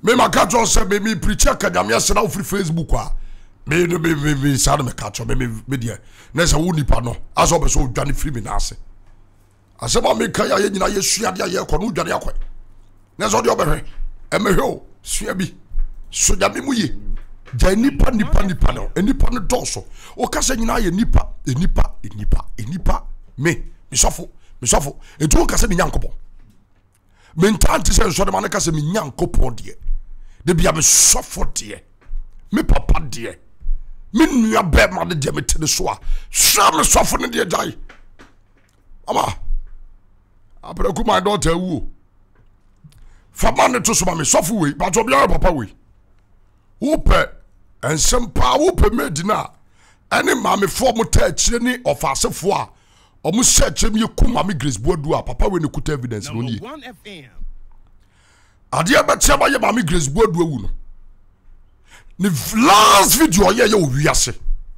me catch on say me preacher ka nyame asena wo free Facebook a me sa me catch on me dia na say wo nipa no aso be so dwane free me na ase asema me ka ya nyina yesua dia ye ko no dwane akwa na so de obehwe emehwe o sua bi so nyame mu ye ja nipa no nipa no doso o ka se nyina ye nipa me sofo etu o ka se me nyankopon me ntante se so de man ka se me nyankopon de bia me sofo de me papa de me nua be ma de me tene so a sha me sofo ne de dai ama apreku my daughter wu fama ne to so ma me sofo we ba to bia papa we upe ensempa upe medina ene ma me fo mo ta akire ni ofasefo a omu search me kuma me Grace Boadu a papa we ne kuta evidence no nie ade abetia ba ye ma me Grace Boadu awu no ni last video ye owiase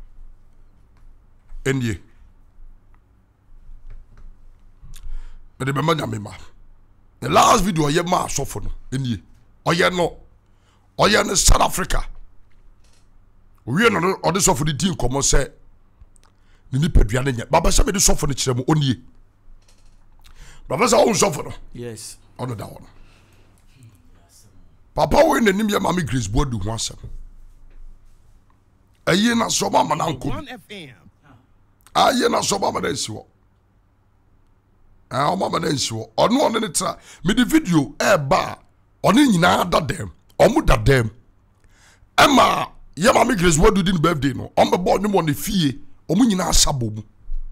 enie ede be manya me ma the last video ye ma asofo no enie oye no South Africa we no ode sofo di tin komo se ni padua na nya baba se me di sofo no kire mo onie baba se o sofo no yes ono da wono papa we nanim ye mama Grace Boadu ho asem ayi na so mama na nko ayi na so mama na nsiwo o mama na nsiwo ono ne tra me di video e ba ono nyina dadem omu dadem ema ye mama Grace Boadu din birthday no ombe bo nyimo ne fie omu nyina asabo mu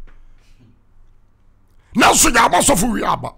na so ya masofo wi aba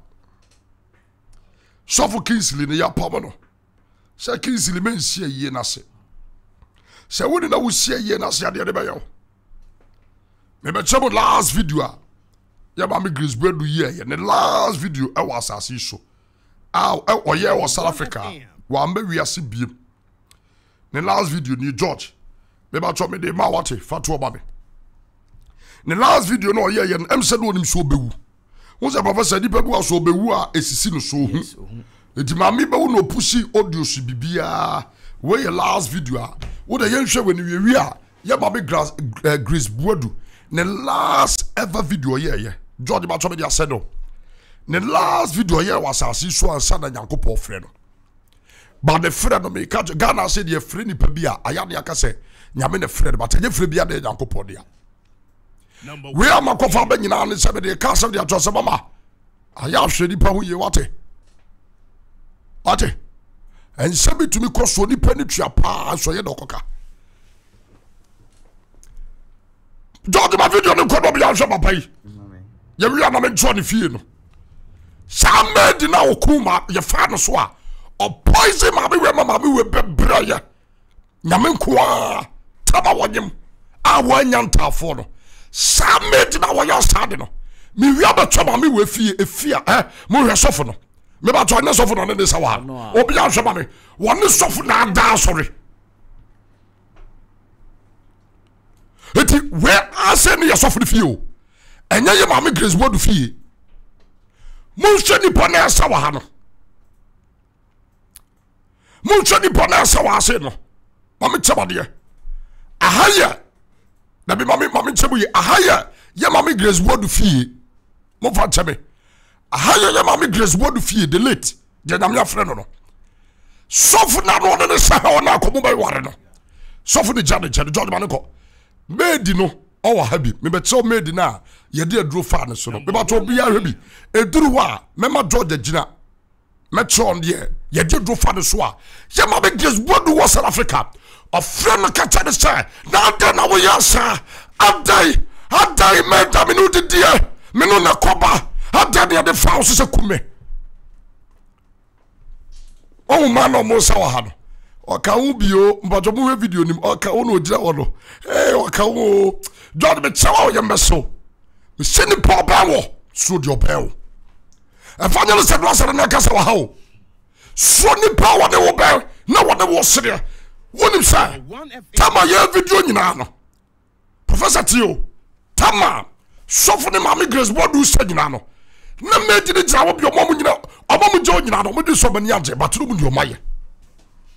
sofo Kingsley ne ya pamo no se Kingsley men sie yie na se se woni na wo sie yie na se ade de bayo me be chemo last video a ya mama Grace Boadu ye ne last video e was asase so oye wo South Africa wa mbe wi ase biem ne last video ni George me ba cho me de ma wate fatu oba me ne last video no oye ye em se no nim so bewu won se professor di bewu so bewu a esisi no so hu edi mami bewu no pushi audio si bibia we ye last video a wo de ye nhwe we ni wi a ye mami Grace Boadu ne last ever video ye George ba cho me dia se no ne last video ye was asase so ansa na Nyankopon frɛ no ba de frɛ no me ka Ghana se de frɛ ni pa bia aya de aka se nyame ne frɛ ba tanye frɛ bia de Nyankopon dia we am akofa ba nyina ne se be de ka se de ato se mama aya hwɛ ni pa ho ye wate ense bitumi koso ni pa ni tua pa so ye dokoka George ma video ne ko do bia hwɛ papa yi ye wi ama me ncho ne fie no Samed na okuma ye fa no so a o poison ma be we mama be we bebra ya nyame nko a taba wonyem a wanya ntafo no Samed na wo ya sade no mi wi abatwa ma me we fie efia mo hwe sofo no me ba to ne sofo no ne sa wa obi a hwe ma me woni sofo na da sorry eti we ase ne ye sofo fie o enya ye ma me Grace Boadu fie Munche ni pona sa wa ha no munche ni pona sa wa ase no mami chebade ahaya na bi mami chebu ye ahaya ye mami Grace Boadu fie mo fa chebe ahaya ye mami Grace Boadu fie the late je na me afre no sofu na no ne sa ha na akomo ba ware no sofu de jade George maniko medi no o wa habi me be tell medi na ye de aduro fa ne so no me ba to bia habi eduru wa me ma George agina me tron de ye de aduro fa ne so a ye ma be Grace Boadu wo South Africa of friend ka tade say na da na wo ya sa adai me da me no de die me no na koba adai de fa so se kume o ma no mo sa wa ha no oka wo bio mbajo mo video nim oka wo no gira wo no oka wo George me chawa ye meso me seni pa ba wo so de obel afanya se do asere na kasa wa ha wo so ni pa wo de wo bel na wo de wo sere wonim sa tama ye video nyina no Professor Tio tama sofo ne mama Grace Boadu sa nyina no na me di gira wo bio mo nyina omo mo jo nyina no mo di so mani age baturu mu di o maye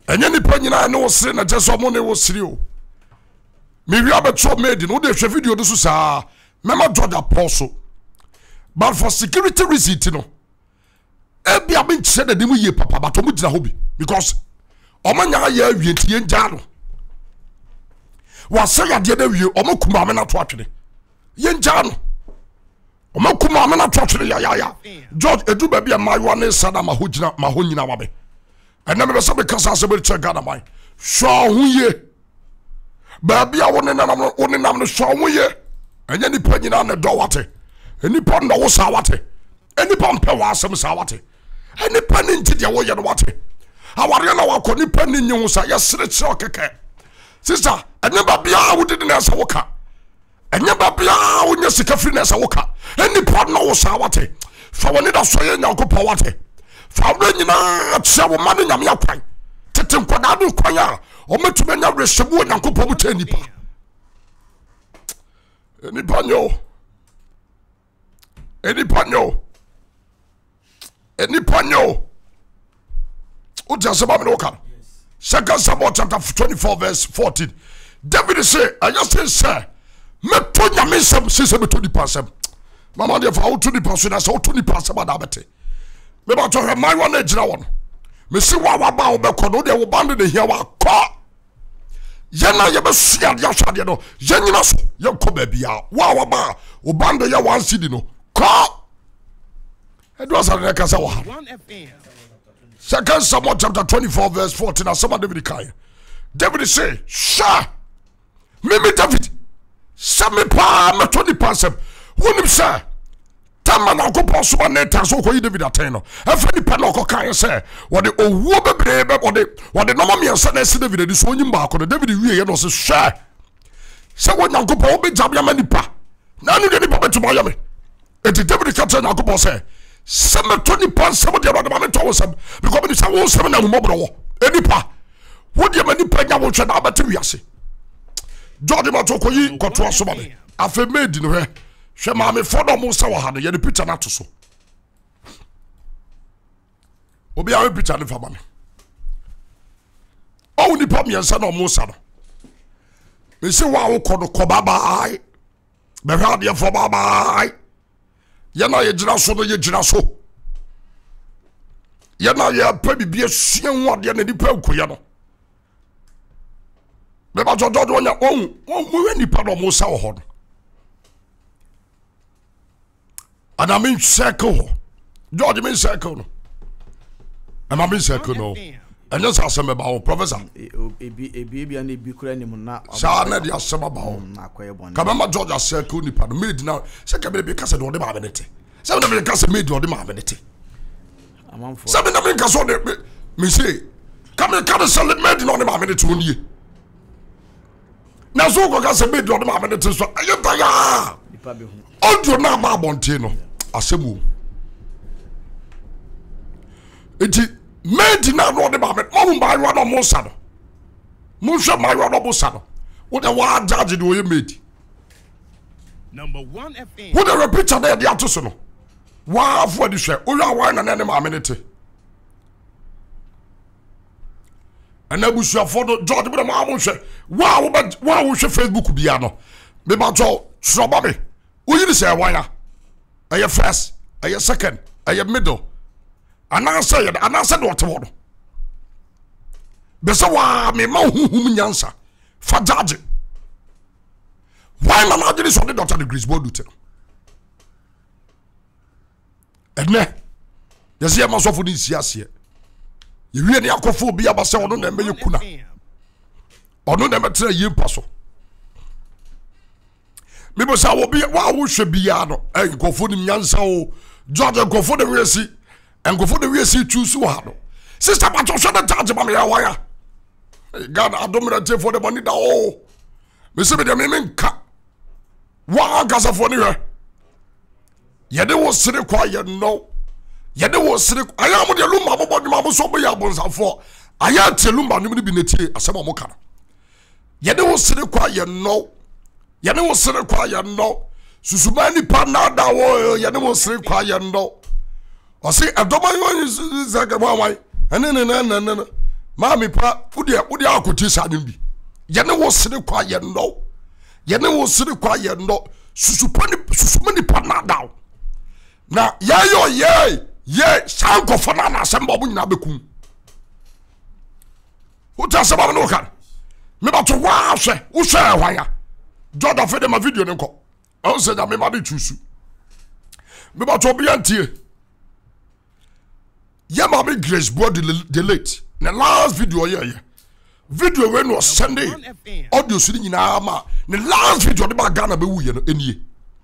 Enye nipa nyina ne wo sere na jeso mo ne wo sere o. Me wi abeto made no de hwe video do so saa. Mema George Apostle. But for security reasons no. Ebi abin kire de mu ye papa but omu gina hobi because omanya ya awie ntie nja no. Wa se ya de wie omukuma me na to atwene. Ye nja no. Omukuma me na to atwene ya. George edu ba bia mayo na sada ma honyina wabe. Ena me be se be kasa se be che Ghana mai. So huye. Ba bia woni nam no so huye. Enya ni pa nyina na do wate. Eni pa no wo sa wate. Eni pa mpe wa asem sa wate. Eni pa ni nti de wo ye no wate. Aware na wakọ ni pa ni nyu sa ya sere kire okeke. Sister, enya ba bia wo de na sa wo ka. Enya ba bia wo nya sika firi na sa wo ka. Eni pa no wo sa wate. Fa woni da so ye Nyankopɔ wate. Fa wo nyina tia wo ma ne nyame akwan. Tete nkoda do kwan a o metume nya reshebu Nyankopɔ mu tani pa. Eni panyo. Uja sema me woka. 2 Samuel chapter 24 verse 14. David say, I just say, me to nyame sem se me to di pasem. Mama de fa wo to di pasem na se wo to di pasem adabete. Me ba to he my one ejira won. Me si wa ba wo be ko no de wo band de hia wa ko. Yana ye be sia de ahwade no. Ye nyina so ye ko ba bia. Wa ba wo band ye wan cedi no. Ko. Edo asare ka sa wa. 2 Samuel chapter 24 verse 14. As some David kai. David say, "Sha, me David, sa me pa me 20%. Wonim say, tama na ko poso ba neta so ko yi David aten no. Efa ni pa na ko kai say, wo de owuo bebrebe wo de no ma me nsa na si David edi so onyim ba ko David wie ye no say, "Sha, sa wo Nyankopɔ wo be jabia ma nipa. Na anu de nipa betuma ya me." Eti David ka tell Nyankopɔ say, "Some 20% de ba me to some because me say wo some na mo bro wo. Enipa, wo de ma nipa nya wo hwe na abete wiase." George ma to koyi koto aso ba me. Afa made no hwe. Hwe ma me fodo mo sa wo ha no ye de picture na to so. Obi a picture ne fa ba me. O nipa me nsa na mo sa no. Me say wa wo kodo ko bye. Be hwa de fo bye. Yana ye jira so no ye jira so. Yana ye pa bibie suen wo de na nipa nkoye no. Me ba jodo do nya mo nipa do mo sa wo ho no. Ana min circle. George min circle no. Ana min circle no. Anya sa asem ba wo professor. Ebi an ebi kura ni mo na. Sa na dia asem ba wo. Na koye bon. Ka ma George circle nipa no made na se ka be ka se do de ma benete. Se na be ka se made do de ma benete. Amanfo. Se na be ka so de me say ka me ka se made no de ma benete mo nie. Na so ko ka se made do de ma benete so ayeta ya. Nipa be hu. Odo na ma bonte no asemu. Enti made na no de ba me mo ba yo no mo sa no mo hwe ma yo no bo sa no wo de wa judge de wo ye made number 1 FM wo de repeat na de ato so no wa afo de hwe o ya wa na ne ma menete ana busu afo do George bi ma mo hwe wa wo hwe Facebook bia no me ba to sro ba me wo yi se wa ya aye first aye second aye middle anasa de otewo no bese wa me ma huhum nyansa fa judge why na agiri so de Dr. Grace Boadu te ene yesi ya masofo ni siase ye wie ne akofo bi abase ono na me yekuna ono na metre yempa so me bo sa wo bi wa wo hwe bia no nkofo ni nyansa o George nkofo de wesi enkofo de wiase choose wo ha no sister ba to shode charge ba me ya waya God adomira te for the money da o me se be de me nka wa gasa for ni he ye de wo sire kwa ye no ye de wo sire aya mo de lumba bo boduma bo so bo ya bonsafo aya te lumba no bi netie asema mo kana ye de wo sire kwa ye no ye de wo sire kwa ye no susumani pa na da wo ye de wo sire kwa ye no. I say, I don't mind zaga why. And then Mami pa wode akoti sa nim bi. Ye ne wo sere kwa ye no. Ye ne wo sere kwa ye no. Susumani pa na daw. Na ye sanko fana na sembo bu nyina bekum. Uta sabab no kan. Me ba to wa hwe, wo hwe hwaya. Jordan fe de ma video ne nko. O se da me ma de chusu. Me ba to bia ntie. Ye ma be Grace Boadu Last. The last video ye. Video when was Sunday. Audio suri nyina ma. The last video de ba Ghana be wu ye no enie.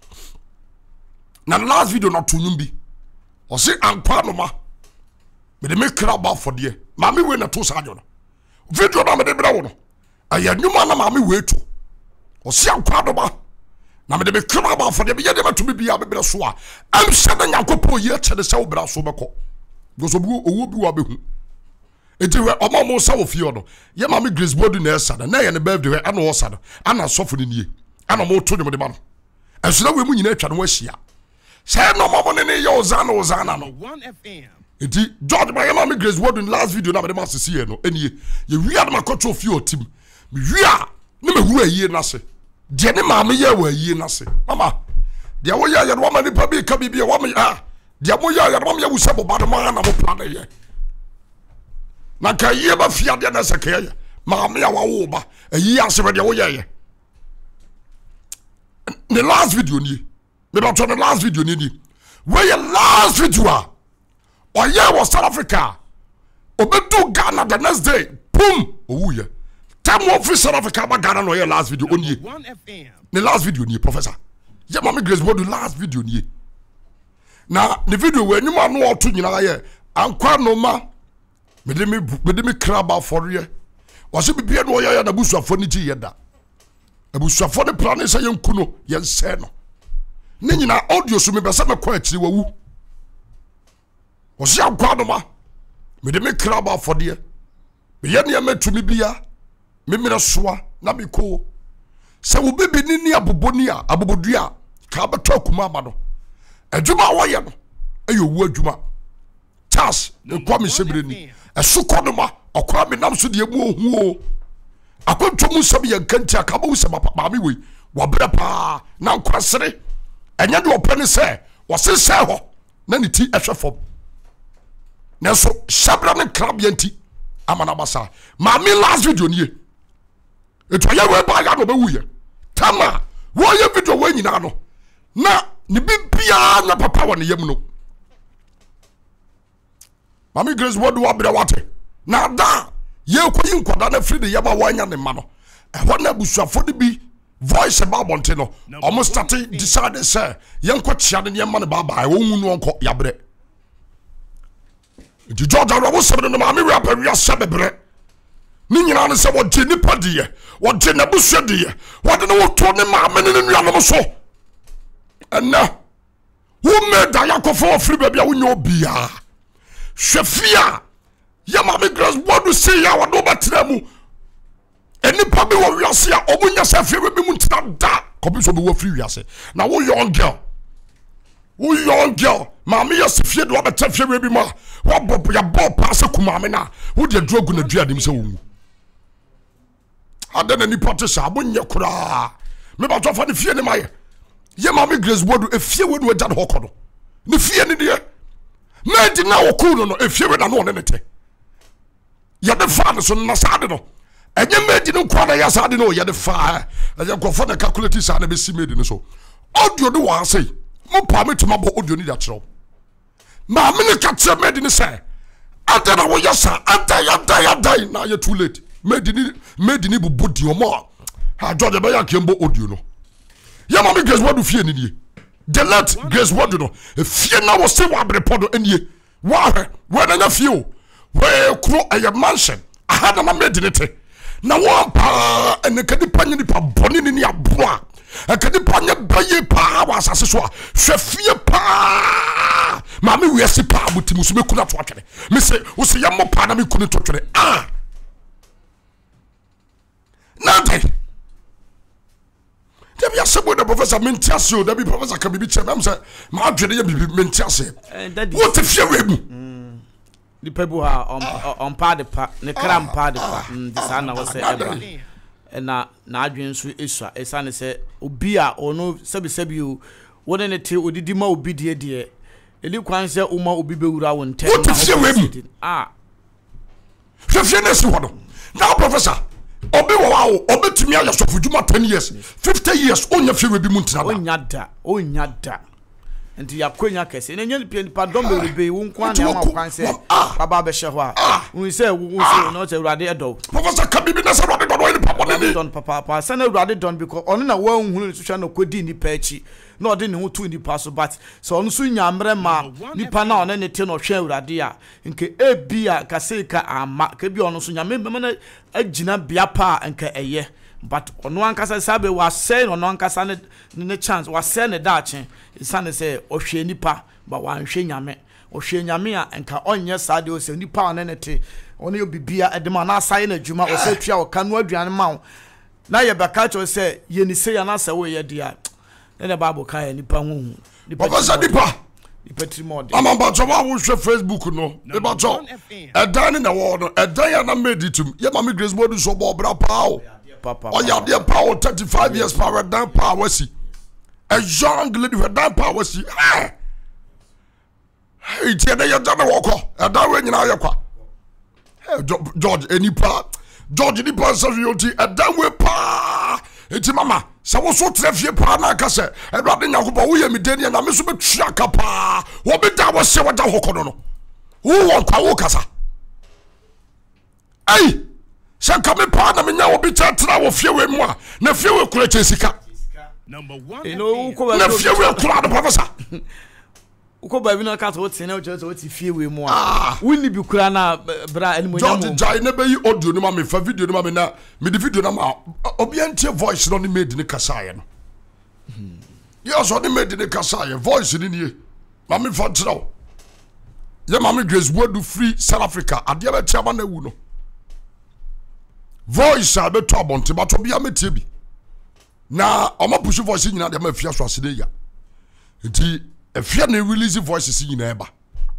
Na last video na tunyum bi. O se ankwa no ma. Me de me kra ba for de. Ma me we na to sa no. Video na me de bra wo no. Aya nyuma na ma me we to. O se ankwa no ma. Na me de me kra ba for de be ye de ma to me bia be bra so a. Am se na Nyankopon ye che de se wo bra so be ko. Goso bu owo bi wa be hu. Eti we omo mo sa wo fie no. Ye ma me Grace Boadu na esa na ye ne birthday we ana wo sa no. Ana sofo ni nie. Ana mo to nyom de ma no. Esuna we mu nyina atwa no ahia. Say no mo ne ye ozana no. 1FM. Eti George ma ye ma me Grace Boadu last video na me de ma sisi ye no. Enie ye wi ad ma kotro fie otim. Me wi a ne me hu ayie na se. De ne ma me ye wa ayie na se. Mama. De wo ye no ma ni pa bi ka bi bi wa me de mo ya no ma ye wusa bo ba no ma na mo plan ye. Na ka ye ba fia de na se ka ye. Ma me ya wa wo ba. Ayi ase be de wo ye. The last video ni. Me ba to the last video ni. Where your last video a. O ye was South Africa. Obedu Ghana the next day. Boom. Owu ye. Time wo fi South Africa ba Ghana no ye last video oni. 1FM. The last video ni professor. Ye ma me Grace Boadu last video ni. Na the video we nyuma no oto nyina ye. Ankwa no ma. Me de me kraba for ye. O se bibia no ye na busuafo ni ji ye da. Abusuafo de plan se ye nkuno ye nse no. Ne nyina audio so me besa me kwa akiri wawu. O se ankwa no ma. Me de me kraba for de. Me ye ne metumi bia. Me mira soa na me ko. Se wo bibi ni aboboni a abobodua ka beto akuma ama no. Adwuma wo ye no. Ayo wu adwuma. Charles e kwa me sebre ni. Esuko no ma okwa me nam so de emu ohu o. Akontomu sabi ye kanti akaba wo se ma me we. Wo bra pa na nkwasere. Enya de opene se wo sese ho na ne ti ehwe fom. Na so shabra ne krab ye nti amana basa. Ma me last video ni e. Eto ya we ba ga no be wu ye. Tama wo ye video we nyina no. Na ni bibia na papa wo ne yam no. Mami Grace Boadu abira wate. Na da ye koyi nkwada na free de yaba wanya ne ma no. E ho na busuafo de bi voice about bonte no. Omo start decide say ye nko chia de ma ne baba e wo hu no nko yabre. Di George wo sebe no mami rap wi asebebre. Ni nyina ne se wo je nipa de ye. Wo je na busua de ye. Wo de no wo to ne ma me ne nuanom so. Enna wo me da yakofo free baby a wo nyo bia. Shefia ya ma me Grace Boadu say ya wado batira mu eni pa be wo wiase a omunya se fie be mu ntina da ko bi so be wo free wiase na wo young girl ma me ya se fie do abeta fie we bi ma wo bob ya bob pass kuma me na wo de drogu na dua dim se wo mu adana ni potisa abonye kura me ba to fa ne fie ne ma ye ma me Grace Boadu e fie we no agya ho kodo ne fie ne de made na okuno no efie we na no ne nete ya de fa so na sade no enye made no kwa na ya sade no ya de fa ya kofo na calculate sa na be si made no so audio do wa say mo pa me tuma bo audio ni da kiro ma me ne ka tse made ni say anta na wo ya sa anta ya die na ya too late made ni bu body o mo ha George be ya kembo audio no ya ma me Grace Boadu fie ni die the let Grace Boadu no fie na wo se wa brepodo enie wa we na fie o we kro a mansion aha na made it na wo pa ene kadi panye ni pa boni ni aboa kadi panye baye pa wa asase so a hwe fie pa ma me wiase pa abutimu so me kuna to atwere me se wo se ya mo pa na me kuna to atwere na dai Debi asebo the professor mentiasio debi professor ka bibi che am say ma adwede ye bibi mentiase what if you we mu nipa bu ha on pa de pa ne kram pa de pa de sa na wo se eba na adwen so esua esa ne se obi a ono sebi o wona ne te odidi ma obi de eli kwan se uma obi bewura won tem hwefie ne si hodo now professor obi wo wa obi tumi aya so fuduma 10 years 50 years onya fie bi mu ntina onya da enti yakonya kese ne nyani pa dombe be wo nkwan na ma kwan se baba be hye ho a wo se no se urade edo professor kabibi na se urade do no papa ne don papa se na urade don because ono na wa nhunu so hwa na kodi ni pa echi na ode ne ho tu ni pa so but so ono so nyamre ma nipa na ono ne te no hwa urade a nke ebia kase ka ama ka bi ono so nyame be na agina bia pa nke eye but ono ankasa sabe wa say ono ankasa ne chance wa say ne dache isane say ohwe nipa ba wa nhwe nyame ohwe nyame a enka onye sade o say nipa one ne te ono yo bibia edema na asaye na adwuma o say tua o kanu aduane ma na ye beka cho say ye ni say ya na say wo ye dia ne Bible kai nipa hu nipa nipa trimo mama ba jo wa wo hwe Facebook no e ba jo edan na wo no edan ya na meditum ye mama Grace Boadu so bo bra pa o papa oh yeah dear power 35 years power down power see a young lady with down power see hey tie na ya dana woko e da we nyina yakwa George enipa George ni pa so yoti e da we pa eti mama sa wo so trefie pa na ka se e do ade nyakopa wo ye medeni na me so betua ka pa wo be da wo se wo da hokono no wo won kwa wo kasa ai Shanka me pa na me nya obi chatra wo fie we mu a na fie we kura chesika number 1 na fie we kura the professor uko ba bi na ka to tene o chese o ti fie we mu a woni bi kura na bra enimo nya mu George jai na be yi audio ni ma me fa video ni ma me na me di video na ma obi antie voice no ni made ni kasaye no yes o ni made ni kasaye voice ni nie ma me fa trawo ye ma me Grace Boadu free South Africa ade ba tia ma na wu no voice a beto abonte ba to bia metie bi na o ma push voice nyina de ma fia so asede ya nti efia na release voices nyina eba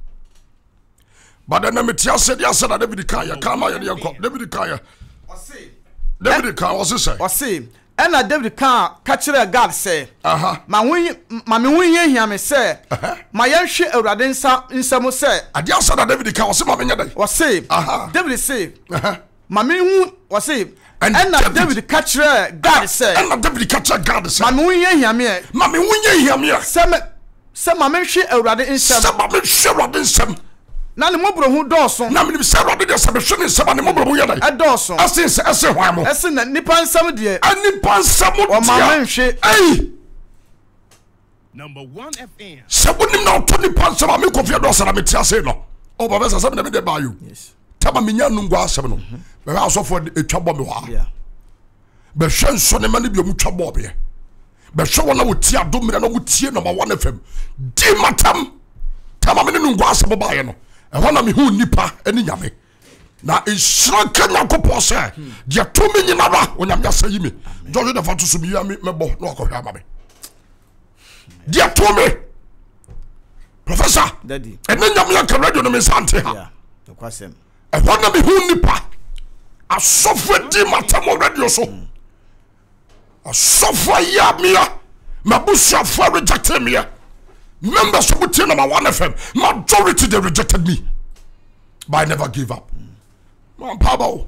but na metia said ya said David Kaya kama ya yanko David Kaya David Kaya was say ena David ka kire God say ma me hunye hia me say ma yenhwe awurade nsam say ade asa na David Kaya was ma me nyada was say David say Mami hu was say and David catcher God say and David catcher God say mami hu ye hiame mami hu ye hiame se mami hwe awurade nsem se mami hwe awurade nsem na ne mobro hu dɔɔso na me se awurade de se me hwe nsem na mobro hu ye dai dɔɔso ase hwan mo ase na nipa nsem de nipa nsem de o mami hwe ei number 1 FM se wonim na to nipa nsem me kofia dɔɔso na me tia se no o ba be se me de ba you yes tama minya nungwa asem no be Osofo etwa bɔ me ho yeah be hwe nso ne ma ne bi omutwa bɔ be be hwe wona wo tia do mira na wo tie number 1 FM di matam tama me nungwa asem ba ye no e ho na me hu nipa ani nyame na isra kanya kopo se dia to me nyina ba onyame asayi me George da fatu so mi ya me bɔ na akɔhwe ama me dia to me professor daddy ene nyame ya ka radio no me sante ha yeah kwasem e ho na me hu nipa Asofo di matam radio so Asofo ya mia mabusia for rejected me members of the number 1 FM majority they rejected me but I never gave up man paba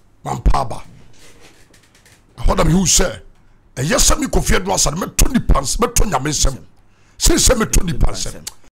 hold me who say yes me kofia do asa me 20 pounds me 20 nyame nsem say me 20 pounds